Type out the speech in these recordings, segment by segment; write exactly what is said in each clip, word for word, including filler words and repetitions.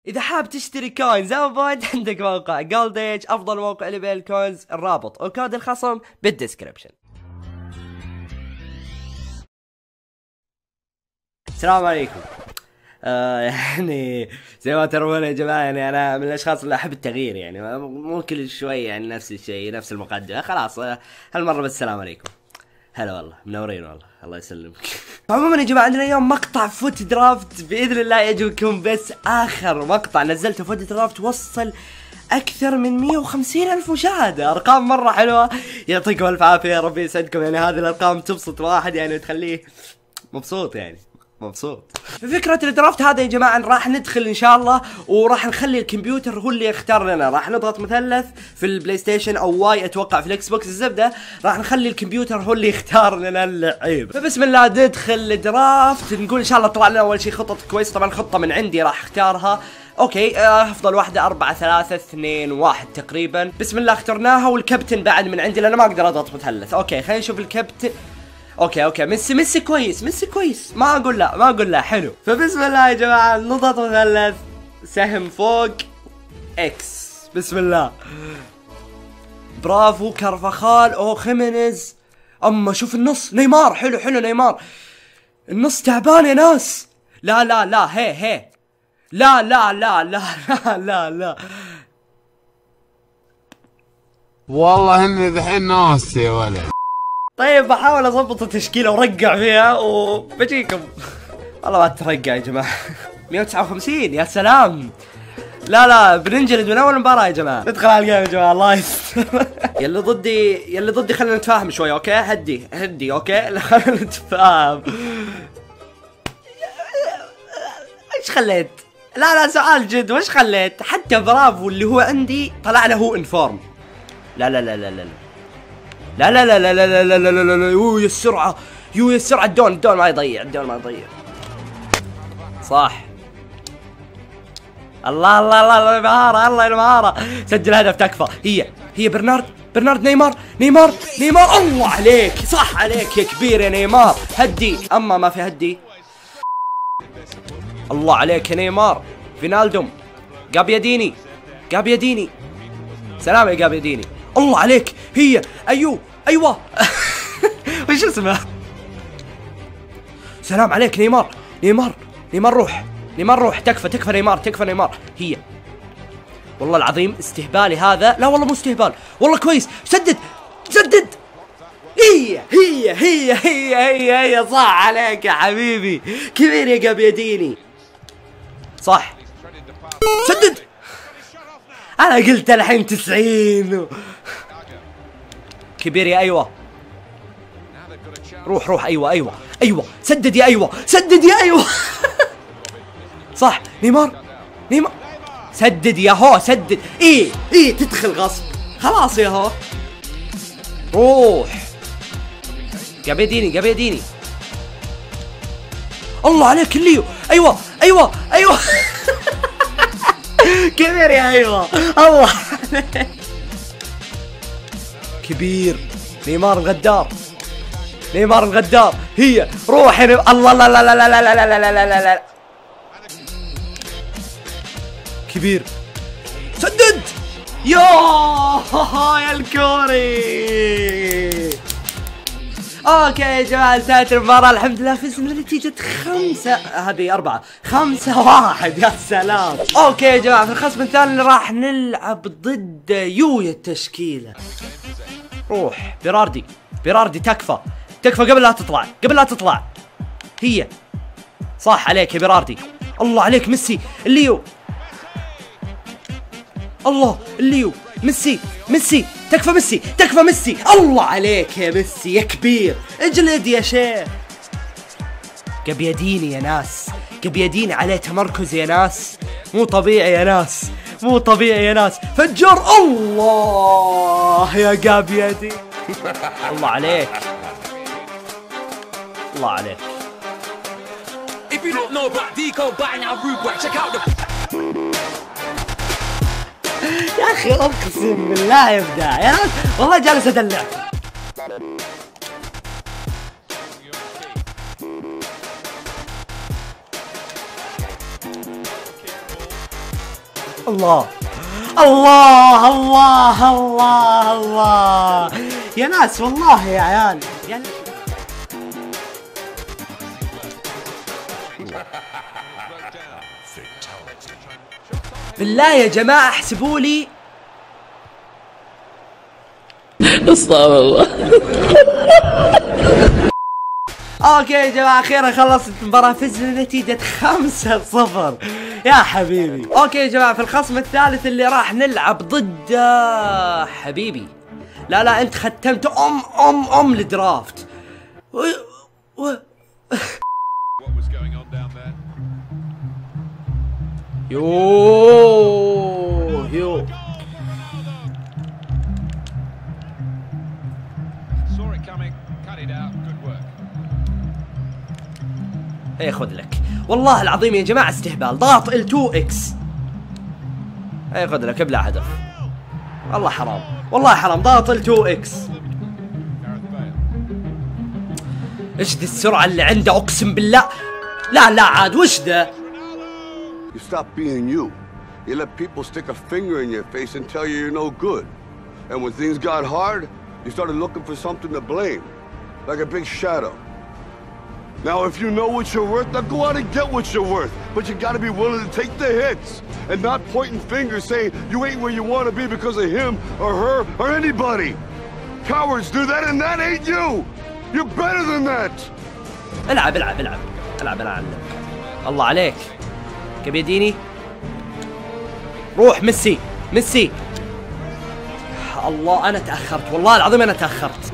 إذا حاب تشتري كوينز أو بوينت عندك موقع جولد ايج، أفضل موقع لبيع الكوينز. الرابط وكود الخصم بالديسكريبشن. السلام عليكم. آه يعني زي ما ترون يا جماعة، يعني أنا من الأشخاص اللي أحب التغيير، يعني مو كل شوي يعني نفس الشيء نفس المقدمة. خلاص آه هالمرة بس السلام عليكم. هلا والله منورين والله، الله يسلمك. عموما يا جماعة عندنا اليوم مقطع فوت درافت بإذن الله يعجبكم، بس آخر مقطع نزلته فوت درافت وصل أكثر من مية وخمسين ألف مشاهدة، أرقام مرة حلوة. يعطيكم ألف عافية، يا ربي يسعدكم. يعني هذه الأرقام تبسط واحد يعني وتخليه مبسوط، يعني مبسوط. فكرة الدرافت هذا يا جماعة راح ندخل ان شاء الله، وراح نخلي الكمبيوتر هو اللي يختار لنا. راح نضغط مثلث في البلاي ستيشن او واي اتوقع في الاكس بوكس، الزبدة راح نخلي الكمبيوتر هو اللي يختار لنا اللعيب. فبسم الله ندخل الدرافت، نقول ان شاء الله طلع لنا اول شيء خطط كويس. طبعا خطة من عندي راح اختارها. اوكي آه افضل واحدة أربعة ثلاثة اثنين واحد تقريبا. بسم الله اخترناها، والكابتن بعد من عندي لأنه ما اقدر اضغط مثلث. اوكي خلينا نشوف الكابتن. اوكي اوكي ميسي ميسي كويس، ميسي كويس، ما اقول لا ما اقول لا حلو. فبسم الله يا جماعة نضغط مثلث، سهم فوق اكس. بسم الله. برافو كارفاخال او خيمينيز. اما شوف النص، نيمار حلو حلو نيمار. النص تعبان يا ناس. لا لا لا هي هي لا لا لا لا لا لا لا والله اني دحين ناس يا ولد. طيب بحاول اضبط التشكيله ورقع فيها وبجيكم. والله ما ترقع يا جماعه. مية وتسعة وخمسين يا سلام. لا لا بننجلد من اول مباراه يا جماعه. ندخل على الجيم يا جماعه الله يستر. يلي ضدي يلي ضدي خلينا نتفاهم شوي. اوكي هدي هدي اوكي خلينا نتفاهم. ايش خليت؟ لا لا سؤال جد، وش خليت؟ حتى برافو اللي هو عندي طلع له هو انفورم. لا لا لا لا لا لا لا لا لا لا لا لا لا لا لا لا. يو يا السرعة، يو يا السرعة. الدون الدون ما يضيع، الدون ما يضيع. صح. الله الله الله الله المهارة، الله المهارة. سجل هدف تكفى. هي هي برنارد برنارد نيمار نيمار نيمار. الله عليك، صح عليك يا كبير يا نيمار. هدي، اما ما في هدي. الله عليك يا نيمار. فينالدوم جابياديني جابياديني. سلام يا جابياديني. الله عليك. هي ايوه ايوه. وش اسمه؟ سلام عليك نيمار نيمار نيمار روح نيمار روح. تكفى تكفى نيمار تكفى نيمار. هي والله العظيم استهبالي هذا. لا والله مو استهبال والله كويس. سدد سدد. هي هي هي هي هي هي صح عليك يا حبيبي. كبير يا جابياديني. صح سدد. انا قلت الحين تسعين. كبير يا ايوه. روح روح ايوه ايوه ايوه. سدد يا ايوه سدد يا ايوه. صح نيمار نيمار. سدد يا هو سدد. ايه ايه تدخل غصب. خلاص يا هو. روح جابيديني جابيديني. الله عليك الليو. ايوه ايوه ايوه. كبير يا ايوه. الله كبير. نيمار الغدار نيمار الغدار. هي روح يا نيمار. الله لا لا لا لا لا لا لا لا لا لا. كبير سدد. يا يا الكوري. اوكي يا جماعة انتهت المباراة الحمد لله، فزنا بنتيجة خمسة هذه أربعة خمسة واحد. يا سلام. اوكي يا جماعة في الخصم الثاني راح نلعب ضد يويا التشكيلة. روح بيراردي بيراردي. تكفى تكفى قبل لا تطلع قبل لا تطلع. هي صح عليك يا بيراردي. الله عليك ميسي الليو. الله الليو ميسي ميسي. تكفى ميسي تكفى ميسي. الله عليك يا ميسي يا كبير. اجلد يا شيخ. جابياديني يا ناس. جابياديني عليه تمركز يا ناس مو طبيعي يا ناس مو طبيعي يا ناس. فجر. الله يا جابياديني. الله عليك الله عليك. يا اخي اقسم بالله يبدع يا ناس والله جالس ادلع. الله الله الله الله الله يا ناس والله يا عيال يا بالله يا جماعة احسبوا لي. استغفر الله. اوكي يا جماعة اخيرا خلصت المباراة، فزنا نتيجة خمسة صفر يا حبيبي. اوكي يا جماعة في الخصم الثالث اللي راح نلعب ضد حبيبي. لا لا انت ختمت ام ام ام الدرافت. و... و... يو يو ايه خذ لك والله العظيم يا جماعة استهبال. ضغط ال تو اكس. ايه خذ لك ابلع هدف. والله حرام والله حرام. ضغط ال تو اكس. ايش دي السرعة اللي عنده اقسم بالله. لا لا عاد وش ده. You stop being you. You let people stick a finger in your face and tell you you're no good. And when things got hard, you started looking for something to blame, like a big shadow. Now, if you know what you're worth, now go out and get what you're worth. But you gotta be willing to take the hits and not pointing fingers saying you ain't where you want to be because of him or her or anybody. Cowards do that and that ain't you. You're better than that. العب العب العب العب العب. الله عليك. كبيديني روح ميسي ميسي. الله انا تاخرت والله العظيم انا تاخرت.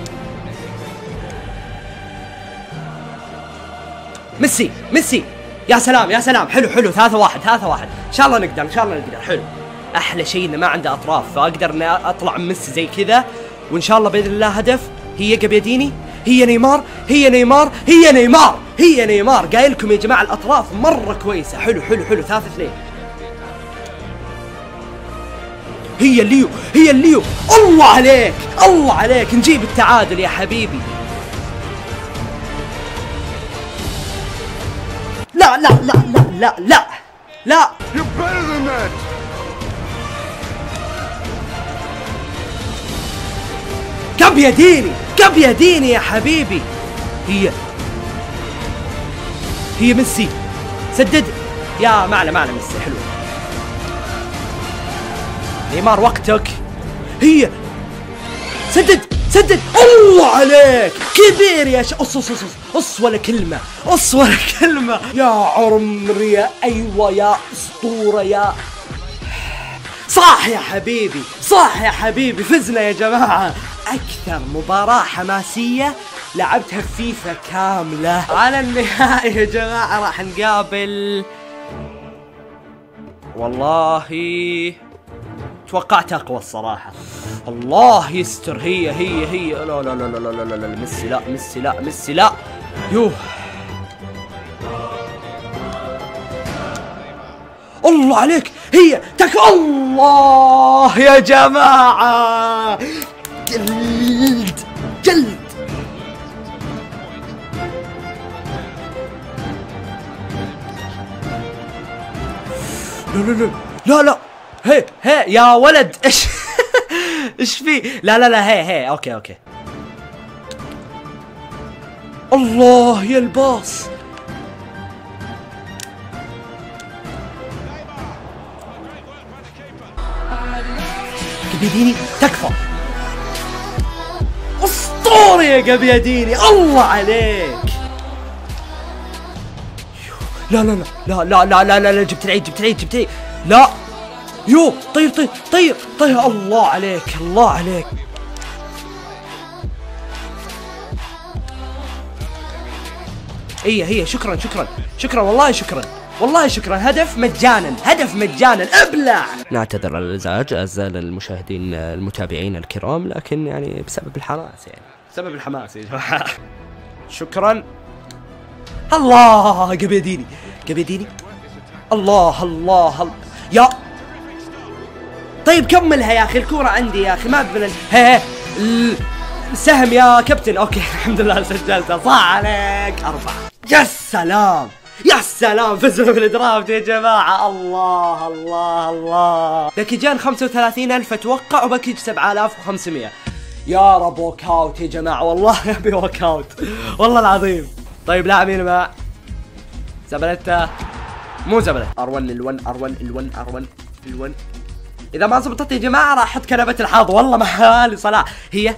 ميسي ميسي يا سلام يا سلام. حلو حلو ثلاثة واحد ثلاثة واحد. ان شاء الله نقدر ان شاء الله نقدر. حلو. احلى شيء انه ما عنده اطراف فاقدر اني اطلع من ميسي زي كذا وان شاء الله باذن الله هدف. هي كبيديني هي نيمار هي نيمار هي نيمار هي نيمار. قايل لكم يا جماعة الأطراف مرة كويسة. حلو حلو حلو ثلاثة اثنين. هي الليو هي الليو. الله عليك الله عليك. نجيب التعادل يا حبيبي. لا لا لا لا لا لا لا. You're better than that. كبيديني كبيديني يا حبيبي. هي هي ميسي سدد يا معنا معنا ميسي. حلو. نيمار وقتك. هي سدد سدد. الله عليك كبير يا ش... أص أص أص أص ولا كلمة أص ولا كلمة يا عمر يا أيوة يا أسطورة يا صح يا حبيبي صح يا حبيبي. فزنا يا جماعة. أكثر مباراة حماسية لعبتها في فيفا كاملة. على النهائي يا جماعة راح نقابل والله توقعت أقوى الصراحة. الله يستر. هي هي هي لا لا لا لا لا لا لا ميسي لا ميسي لا ميسي لا. يوه الله عليك. هي تك. الله يا جماعة جلد جلد. لا لا لا لا لا. هي هي يا ولد ايش ايش في. لا لا لا هي هي اوكي اوكي. الله يا الباص. كبيديني تكفى. اسطوري يا كبيديني. الله عليك. لا لا لا لا لا لا لا لا. جبت العيد جبت العيد جبت العيد. لا يو طير طير طير طير. الله عليك الله عليك. هي هي شكرا شكرا شكرا والله شكرا والله شكرا. هدف مجانا هدف مجانا. ابلع. نعتذر عن الازعاج اعزائي المشاهدين المتابعين الكرام لكن يعني بسبب الحماس يعني بسبب الحماس يا جماعه. شكرا. الله قبيديني قبيديني. الله الله الله يا طيب كملها يا اخي. الكورة عندي يا اخي ما ادري. هي السهم يا كابتن. اوكي الحمد لله سجلتها صح عليك. اربعة. يا سلام يا سلام فزنا بالدرافت يا جماعة. الله الله الله. باكيجان خمسة وثلاثين ألف اتوقع وباكيج سبعة آلاف وخمسمية. يا رب ووك اوت يا جماعة والله ابي ووك اوت والله العظيم. طيب لاعبين مع زبلتة مو زبلة ار واحد ال واحد ار واحد ال واحد ار واحد ال واحد. اذا ما زبطت يا جماعة راح احط كنبة الحظ والله ما حالي صلاح. هي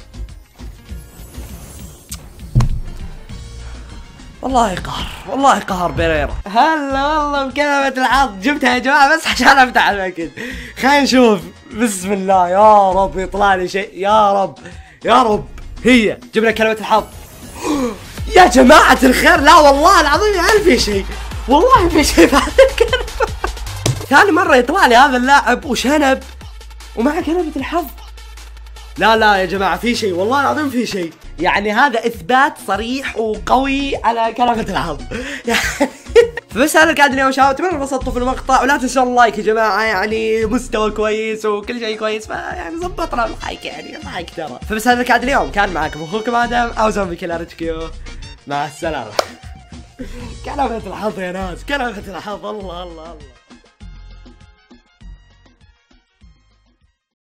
والله قهر والله قهر بيريرا. هلا والله بكلمة الحظ جبتها يا جماعة بس عشان افتح الباكج. خلينا نشوف بسم الله يا رب يطلع لي شيء يا رب يا رب. هي جبنا كلمة الحظ يا جماعة الخير. لا والله العظيم يا هل في شيء والله في شيء في هذه الكلمة. ثاني مرة يطلع لي هذا اللاعب وشنب ومع كلمة الحظ. لا لا يا جماعة في شيء والله العظيم في شيء. يعني هذا اثبات صريح وقوي على كلمة الحظ يعني. فبس هذا كان اليوم شباب. اتمنى انبسطتوا في المقطع ولا تنسوا اللايك يا جماعة. يعني مستوى كويس وكل شيء كويس فيعني ظبطنا اللايك يعني اللايك ترى. فبس هذا كان اليوم كان معكم اخوكم ادم او زومبي كيلر اتش كيو. مع السلامة. كلمة الحظ يا ناس كلمة الحظ. الله الله الله.